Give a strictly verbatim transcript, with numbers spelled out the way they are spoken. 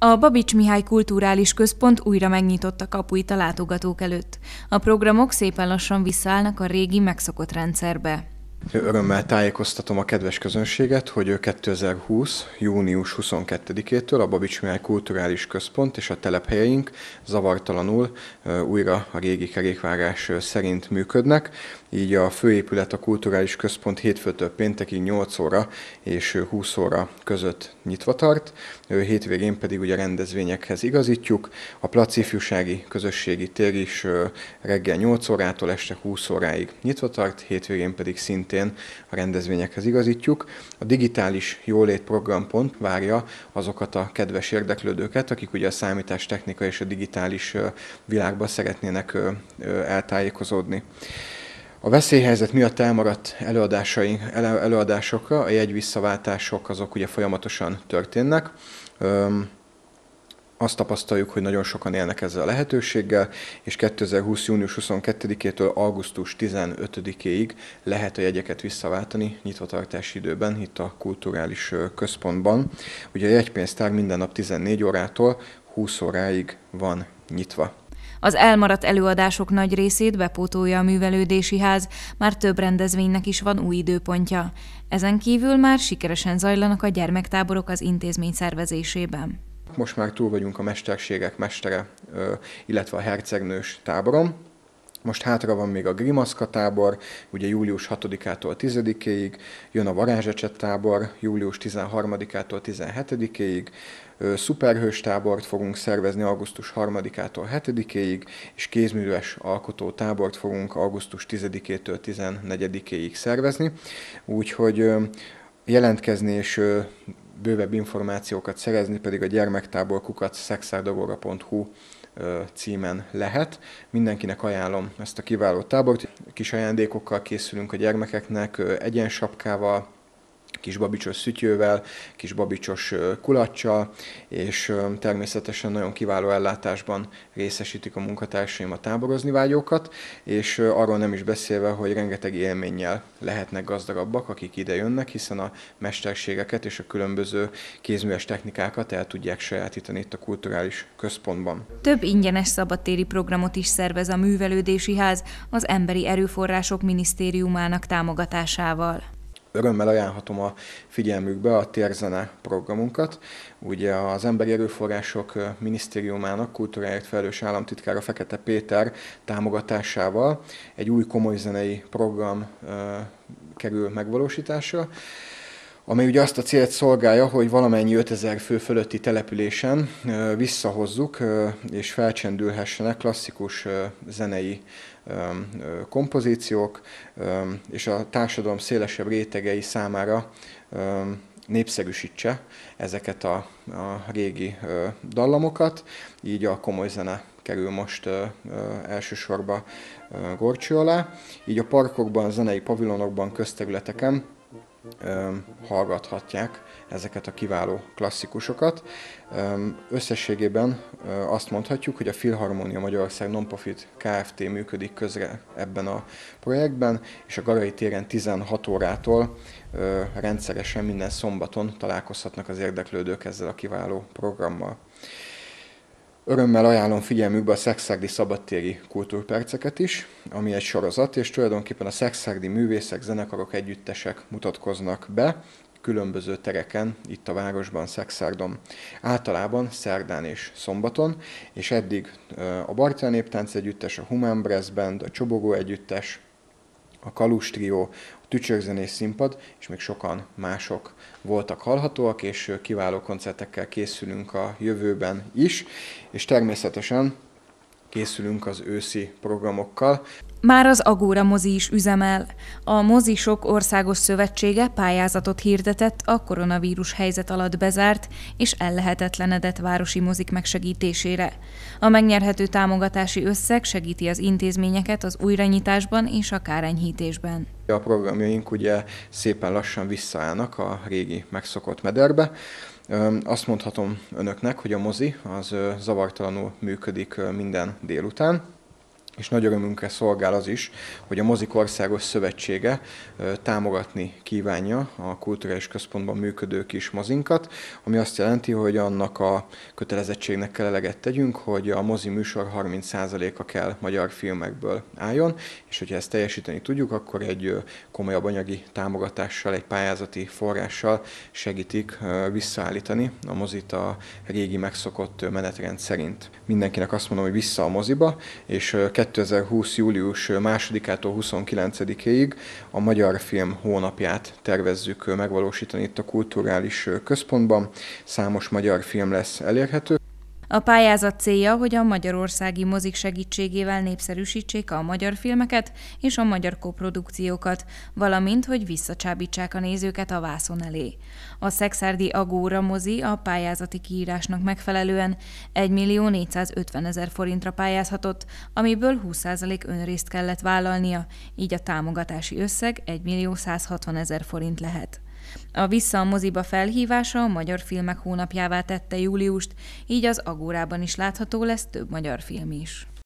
A Babits Mihály Kulturális Központ újra megnyitotta kapuit a látogatók előtt. A programok szépen lassan visszaállnak a régi megszokott rendszerbe. Örömmel tájékoztatom a kedves közönséget, hogy kétezer-húsz. június huszonkettedikétől a Babits Mihály Kulturális Központ és a telephelyeink zavartalanul újra a régi kerékvágás szerint működnek. Így a főépület, a Kulturális Központ hétfőtől péntekig nyolc óra és húsz óra között nyitva tart. Hétvégén pedig ugye rendezvényekhez igazítjuk. A Plac Ifjúsági Közösségi Tér is reggel nyolc órától este húsz óráig nyitva tart, hétvégén pedig szintén a rendezvényekhez igazítjuk. A digitális jólét programpont várja azokat a kedves érdeklődőket, akik ugye a számítástechnika és a digitális világban szeretnének eltájékozódni. A veszélyhelyzet miatt elmaradt előadásaink, előadásokra a jegyvisszaváltások azok ugye folyamatosan történnek. Azt tapasztaljuk, hogy nagyon sokan élnek ezzel a lehetőséggel, és kétezer-húsz. június huszonkettedikétől augusztus tizenötödikéig lehet a jegyeket visszaváltani nyitvatartási időben, itt a Kulturális Központban. Ugye a jegypénztár minden nap tizennégy órától húsz óráig van nyitva. Az elmaradt előadások nagy részét bepótolja a Művelődési Ház, már több rendezvénynek is van új időpontja. Ezen kívül már sikeresen zajlanak a gyermektáborok az intézmény szervezésében. Most már túl vagyunk a mesterségek mestere, illetve a hercegnős táboron. Most hátra van még a Grimaszka tábor, ugye július hatodikától tizedikéig, jön a Varázsecset tábor, július tizenharmadikától tizenhetedikéig, szuperhős tábort fogunk szervezni augusztus harmadikától hetedikéig, és kézműves alkotó tábort fogunk augusztus tizedikétől tizennegyedikéig szervezni. Úgyhogy jelentkezni és bővebb információkat szerezni pedig a gyermektábor kukac szexárdagóra pont hu címen lehet. Mindenkinek ajánlom ezt a kiváló tábort. Kis ajándékokkal készülünk a gyermekeknek, egyensapkával, kis babicsos szütyővel, kis babicsos kulaccsal, és természetesen nagyon kiváló ellátásban részesítik a munkatársaim a táborozni vágyókat, és arról nem is beszélve, hogy rengeteg élménnyel lehetnek gazdagabbak, akik ide jönnek, hiszen a mesterségeket és a különböző kézműves technikákat el tudják sajátítani itt a Kulturális Központban. Több ingyenes szabadtéri programot is szervez a Művelődési Ház az Emberi Erőforrások Minisztériumának támogatásával. Örömmel ajánlhatom a figyelmükbe a Térzene programunkat. Ugye az Emberi Erőforrások Minisztériumának kultúráért felelős államtitkára Fekete Péter támogatásával egy új komolyzenei program kerül megvalósításra, ami ugye azt a célt szolgálja, hogy valamennyi ötezer fő fölötti településen visszahozzuk és felcsendülhessenek klasszikus zenei kompozíciók, és a társadalom szélesebb rétegei számára népszerűsítse ezeket a, a régi dallamokat, így a komoly zene kerül most elsősorban górcső alá. Így a parkokban, a zenei pavilonokban, közterületeken hallgathatják ezeket a kiváló klasszikusokat. Összességében azt mondhatjuk, hogy a Filharmónia Magyarország Non-Profit Kft. Működik közre ebben a projektben, és a Garai téren tizenhat órától rendszeresen minden szombaton találkozhatnak az érdeklődők ezzel a kiváló programmal. Örömmel ajánlom figyelmükbe a Szekszárdi Szabadtéri Kultúrperceket is, ami egy sorozat, és tulajdonképpen a szekszárdi művészek, zenekarok, együttesek mutatkoznak be különböző tereken itt a városban, Szekszárdon. Általában szerdán és szombaton, és eddig a Bartel Néptánc Együttes, a Human Brass Band, a Csobogó Együttes, a Kalus Trió, a Tücsörzenés Színpad, és még sokan mások voltak hallhatóak, és kiváló koncertekkel készülünk a jövőben is, és természetesen készülünk az őszi programokkal. Már az Agóra mozi is üzemel. A Mozisok Országos Szövetsége pályázatot hirdetett a koronavírus helyzet alatt bezárt és ellehetetlenedett városi mozik megsegítésére. A megnyerhető támogatási összeg segíti az intézményeket az újranyitásban és a kárenyhítésben. A programjaink ugye szépen lassan visszaállnak a régi megszokott mederbe. Azt mondhatom önöknek, hogy a mozi az zavartalanul működik minden délután. és nagy örömünkre szolgál az is, hogy a Mozik Országos Szövetsége támogatni kívánja a kulturális központban működő kis mozinkat, ami azt jelenti, hogy annak a kötelezettségnek kell eleget tegyünk, hogy a mozi műsor harminc százaléka kell magyar filmekből álljon, és hogyha ezt teljesíteni tudjuk, akkor egy komolyabb anyagi támogatással, egy pályázati forrással segítik visszaállítani a mozit a régi megszokott menetrend szerint. Mindenkinek azt mondom, hogy vissza a moziba, és kétezer-húsz. július másodikától huszonkilencedikéig a Magyar Film Hónapját tervezzük megvalósítani itt a Kulturális Központban. Számos magyar film lesz elérhető. A pályázat célja, hogy a magyarországi mozik segítségével népszerűsítsék a magyar filmeket és a magyar koprodukciókat, valamint, hogy visszacsábítsák a nézőket a vászon elé. A szekszárdi Agóra mozi a pályázati kiírásnak megfelelően egymillió négyszázötvenezer forintra pályázhatott, amiből húsz százalék önrészt kellett vállalnia, így a támogatási összeg egymillió százhatvanezer forint lehet. A Vissza a moziba felhívása a Magyar Filmek Hónapjává tette júliust, így az Agórában is látható lesz több magyar film is.